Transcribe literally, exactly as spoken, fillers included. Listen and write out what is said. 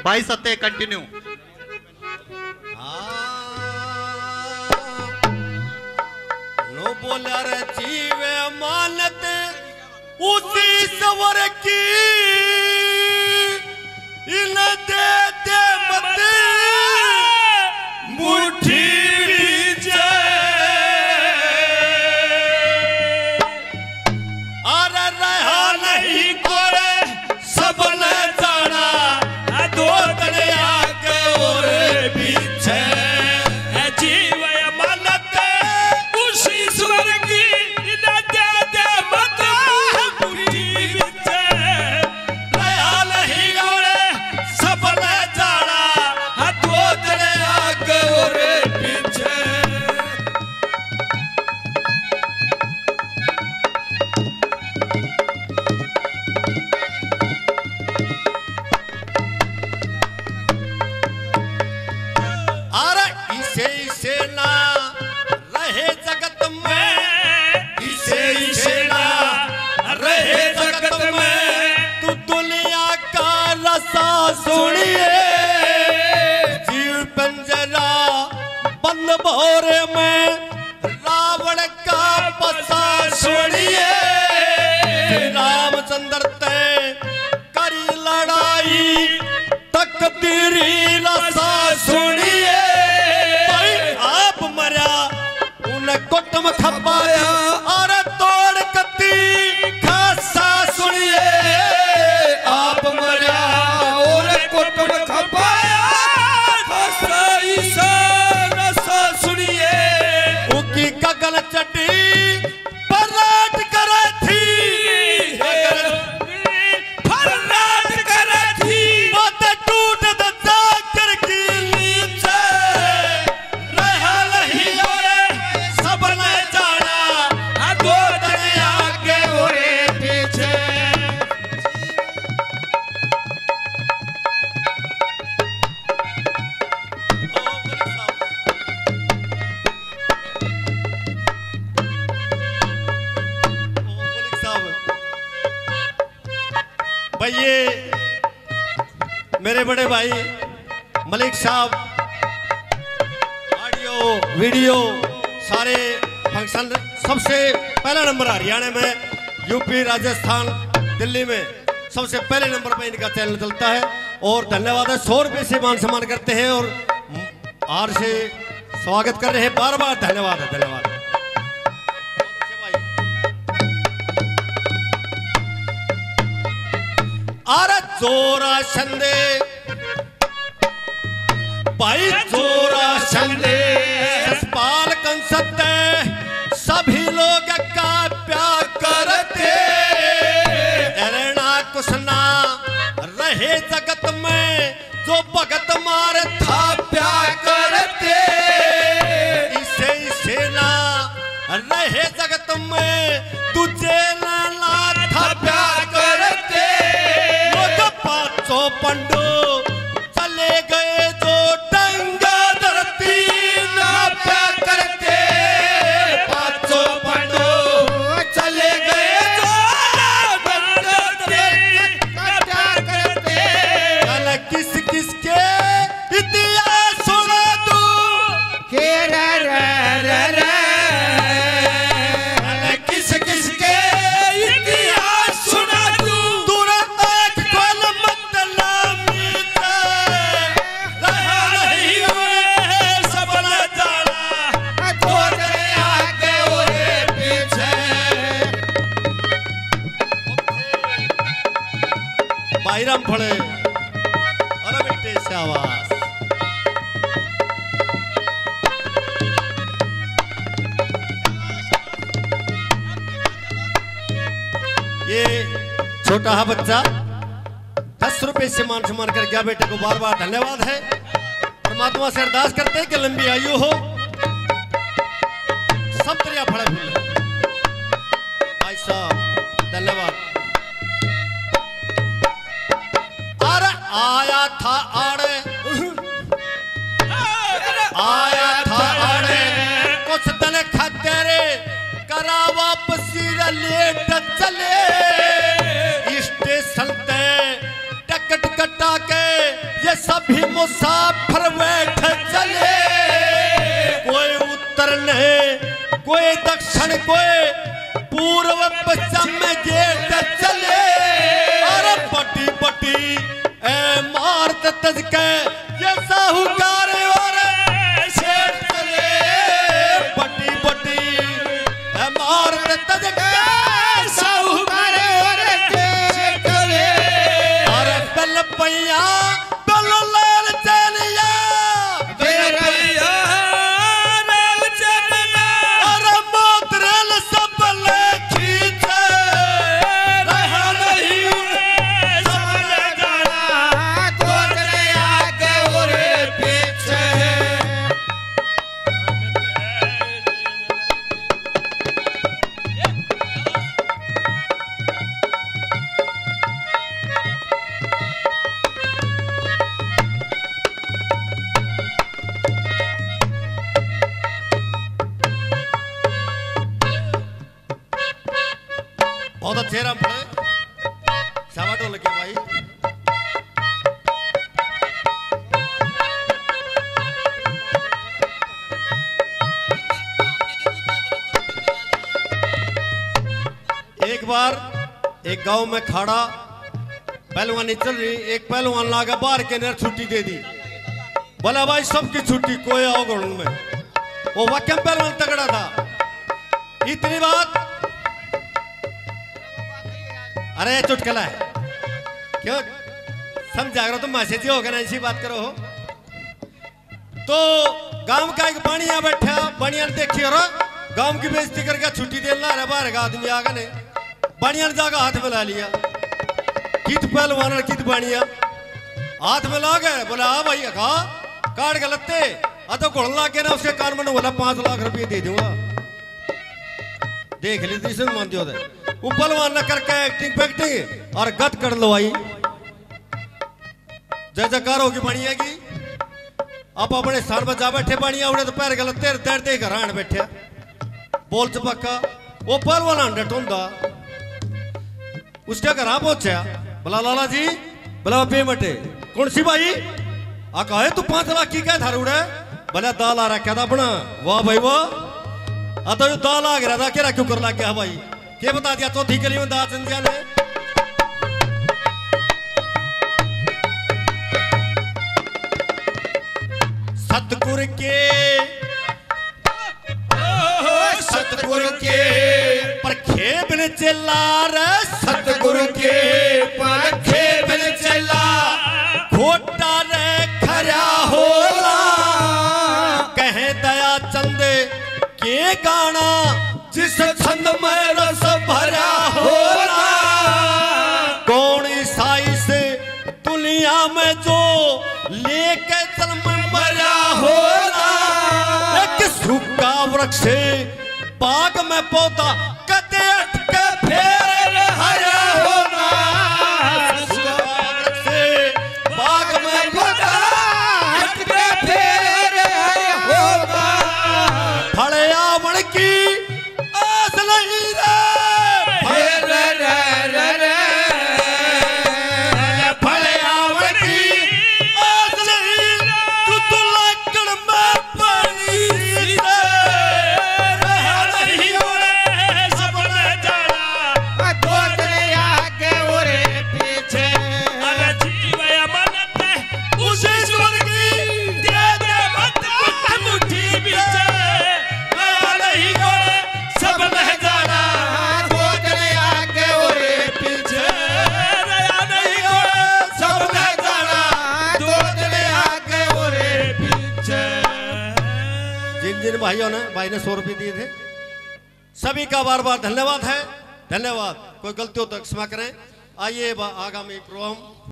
भाई सत्य continue. No बोला रे जीवे मानत उसी सवर की इन दे दे मत मुट्ठी बीजे अरे रहा नहीं कोरे सबने जाना दो दरिया के और पीछे जीव मानत उसी स्वर की इन दे दे मत मुट्ठी बीजे रहा नहीं कोरे सबने जाना दो दरिया के और पीछे। अरे इसे इसे ना रहे जगत में इसे इसे ना रहे जगत में तू दुनिया का रसा सुनिए जीव पंजरा बंद भोरे में रावण का पसा सुनिए रामचंद्र ते करी लड़ाई तकदीरी रसा सुनिए आप मरा उन्हें कुटुम खपाया और तोड़ कती खासा सुनिए आप मरा और कुटुम खपाया खासा ईसा रसा सुनिए उकी कगल चटी पराट करे थी पराट करे थी वो तो टूट द जाकर की नीचे रहा नहीं ओरे सबने जाना दो दरिया के ओरे पीछे। भाई ये मेरे बड़े भाई मलिक साहब ऑडियो वीडियो सारे फंक्शन सबसे पहला नंबर हरियाणा में, यूपी, राजस्थान, दिल्ली में सबसे पहले नंबर पे इनका चैनल चलता है और धन्यवाद है। सौ रुपये से मान सम्मान करते हैं और हार से स्वागत कर रहे हैं, बार बार धन्यवाद है धन्यवाद है। अरे जोरा संदे भाई जोरा संदे ससपाल कंसते सभी लोग का प्यार करते एरणा कुसना रहे जगत में जो भगत मार था प्यार करते इसे इसे ना रहे जगत में तुझे ना था प्यार करते पाँचों पंडो चले गए जो डंगा धरती ना प्यार करते पाँचों पंडो चले गए जो डंगा धरती ना प्यार करते कल किस किस के इतिहास सुना दूं के रे रे रे रे कल किस किस के इतिहास सुना दूं दूरा आँख खोल मत लामी रहा नहीं हुए सबने जाना दो दरिया के ओरे पीछे। बाईराम फड़े और मिट्टे से आवाज ये छोटा हा बच्चा दस रुपए से मान सम्मान कर गया बेटे को बार बार धन्यवाद है। परमात्मा से अरदास करते हैं कि लंबी आयु हो, सब दरिया फड़े फूले। भाई साहब धन्यवाद। अरे आया था आड़े आया था आड़े कुछ दिन खतरे करा वापसी लेट चले स्टेशन ते टिकट कटा के ये सभी मुसाफिर बैठ चले, कोई उत्तर नहीं कोई दक्षिण कोई पूर्व पश्चिम में गेट चले। अरे बटी बटी ए मारत तजके ये साहूकार और शेठ चले, बटी बटी ए मारत तजके साहूकार और शेठ चले। अरे बल पैया बल लाल चलिया बल पैया लाल चलिया, अरे मोतरल सब ले खींचे रहा नहीं सब ले जाना तोरे आगे और पीछे। बहुत अच्छे राम पड़े सावाटो लगे भाई। एक बार एक गांव में खाड़ा पहलवानी चल रही, एक पहलवान लागा बाहर के अंदर छुट्टी दे दी, बोला भाई सबकी छुट्टी कोई आओ गणों में। वो वाक्य पहलवान तगड़ा था। इतनी बात अरे चुटकला है क्यों समझा करो तुम मैसेज होगा ना इसी बात करो। तो गांव का एक बाणिया बैठा, बाणिया ने देखी और गांव की बेइज्जती करके छुट्टी दे ला रहा, बाहर का आदमी आगा ने बाणिया ने जाकर हाथ में ला लिया। कित पहलवान कित बाणिया हाथ में ला गए, बोला हाँ भाई कहा काट गलते आ तो घोड़ ला के ना उसके कान में बोला पांच लाख रुपये दे दूंगा। देख ली थी मान दियो वो पहलवान न करके एक्टिंग फैक्टिंग और गत कर लो आई जय जयकार होगी बाणिया की। आप अपने स्थान पर जा बैठे, बाणिया उड़े तो पैर गलत तेर तैर दे घर आन बैठे बोल चपक्का। वो पहलवान हंड्रेड होंदा उसके घर आ पहुंचा, बोला लाला जी बोला पेमेंट कौन सी भाई आ कहे तू पांच लाख की क्या थार उड़े, बोला दाल आ रखा था बना। वाह भाई वाह आ तो दाल आ गया था क्या क्यों कर ला गया भाई क्या बता दिया चौथी गली में दाल चंदिया ने। सतगुरु के सतगुरु के परखे बिन चला रे, सतगुरु के परखे बिन चला खोटा रे खरा होला। कहे दया चंद के गाना जिस छंद में रस भरा होला। कौन ईसाई से दुनिया में जो लेके जन्म मरा होला। एक सूखा वृक्ष बाग में पौधा कदे अटके फेर हरा होला। सूखा वृक्ष बाग में पौधा अटके फेर होला। फले आवण की आस नहीं रे फले रे रे रे फले आवण की आस नहीं तू तो लकड़ में पड़ी रे रहा नहीं ओरे सबने जाना दो तेरे आगे ओरे पीछे। अरे जीवे अमनत उसे स्वर की दे दे मत मुट्ठी बीचे जिन भाइयों ने भाई ने सौ रुपये दिए थे सभी का बार बार धन्यवाद है। धन्यवाद। कोई गलती हो तो क्षमा करें। आइए आगामी प्रोग्राम